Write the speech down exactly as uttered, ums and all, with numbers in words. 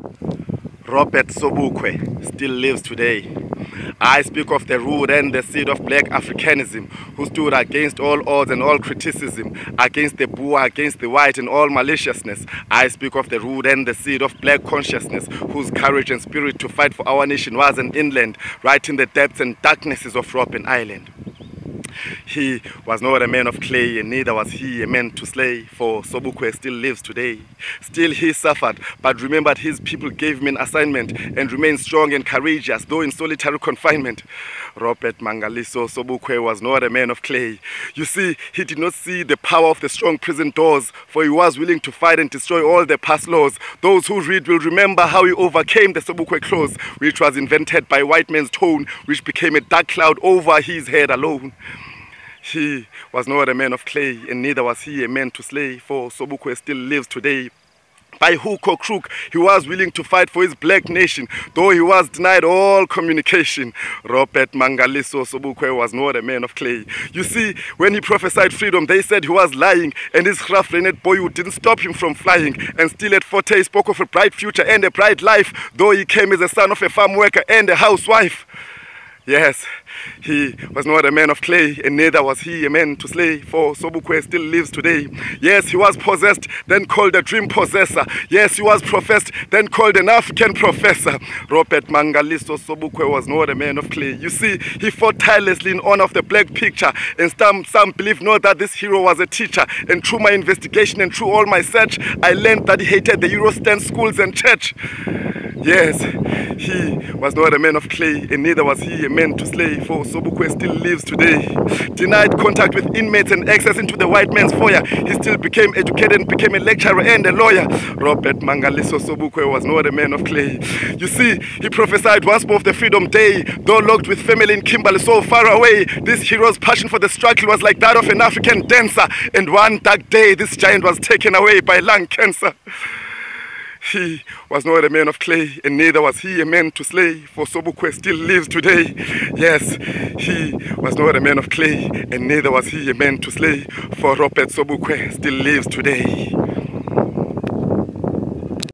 Robert Sobukwe still lives today. I speak of the root and the seed of black Africanism, who stood against all odds and all criticism, against the Boer, against the white and all maliciousness. I speak of the root and the seed of black consciousness, whose courage and spirit to fight for our nation was an inland, right in the depths and darknesses of Robben Island. He was not a man of clay, and neither was he a man to slay, for Sobukwe still lives today. Still he suffered, but remembered his people gave him an assignment, and remained strong and courageous, though in solitary confinement. Robert Mangaliso Sobukwe was not a man of clay. You see, he did not see the power of the strong prison doors, for he was willing to fight and destroy all the past laws. Those who read will remember how he overcame the Sobukwe clause, which was invented by white man's tone, which became a dark cloud over his head alone. He was not a man of clay, and neither was he a man to slay, for Sobukwe still lives today. By hook or crook, he was willing to fight for his black nation, though he was denied all communication. Robert Mangaliso Sobukwe was not a man of clay. You see, when he prophesied freedom, they said he was lying, and his rough-rented boyhood didn't stop him from flying. And still at forty, he spoke of a bright future and a bright life, though he came as a son of a farm worker and a housewife. Yes, he was not a man of clay, and neither was he a man to slay, for Sobukwe still lives today. Yes, he was possessed, then called a dream possessor. Yes, he was professed, then called an African professor. Robert Mangaliso Sobukwe was not a man of clay. You see, he fought tirelessly in honor of the black picture, and some, some believe not that this hero was a teacher. And through my investigation and through all my search, I learned that he hated the Eurostan schools and church. Yes, he was not a man of clay, and neither was he a man to slay, for Sobukwe still lives today. Denied contact with inmates and access into the white man's foyer, he still became educated and became a lecturer and a lawyer. Robert Mangaliso Sobukwe was not a man of clay. You see, he prophesied once more of the Freedom Day, though locked with family in Kimberley so far away. This hero's passion for the struggle was like that of an African dancer, and one dark day this giant was taken away by lung cancer. He was not a man of clay, and neither was he a man to slay, for Sobukwe still lives today. Yes, he was not a man of clay, and neither was he a man to slay, for Robert Sobukwe still lives today.